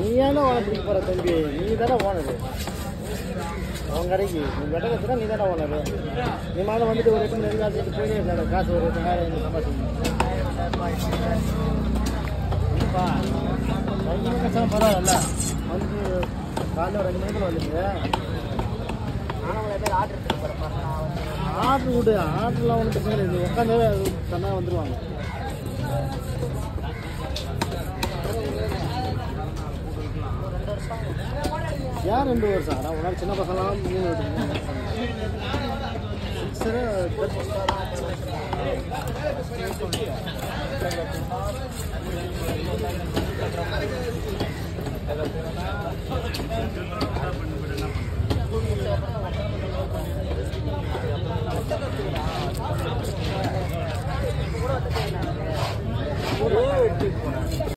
நீயானே ஓன பிடிக்க போகிற தம்பி, நீ தானே ஓனரு அவன் கடைக்கு. நீ வெட்ட கற்றுனா நீ தானே ஓனரு. நீ மாதிரி வந்துட்டு ஒரு எட்டு நெல் காசு எடுத்து போயிட்டே இருக்காது. காசு ஒரு 8,000 சம்பாதிக்கணும். கஷ்டம் பரவாயில்ல. வந்து காலையில் ஒரு 2 மணிக்குள்ள வந்துட்டு ஆர்டர் விடு. ஆர்டர்லாம் ஒன்றும் பிரச்சனை இல்லை. உட்காந்து தன்னாக வந்துடுவாங்க. யார் 2 வருஷம்? ஆனால் உன்னால சின்ன பசங்களாம் 3 வருஷம். சிக்ஸரு